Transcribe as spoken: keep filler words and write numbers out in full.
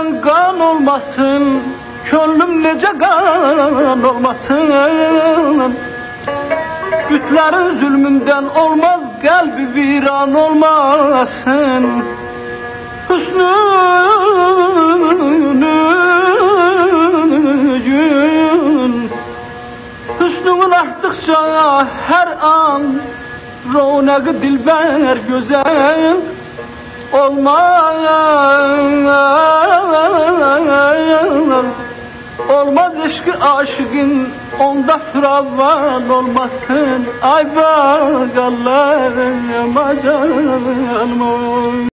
Gönlümden kan olmasın, könlüm nece kan olmasın. Bütlerin zulmünden olmaz, kalbi viran olmasın. Hüsnünü gün, hüsnün arttıkça her an ronak dilber güzel olmaz. Olmaz eşki aşıkın, onda firavan olmasın. Ay bakalım macal mı?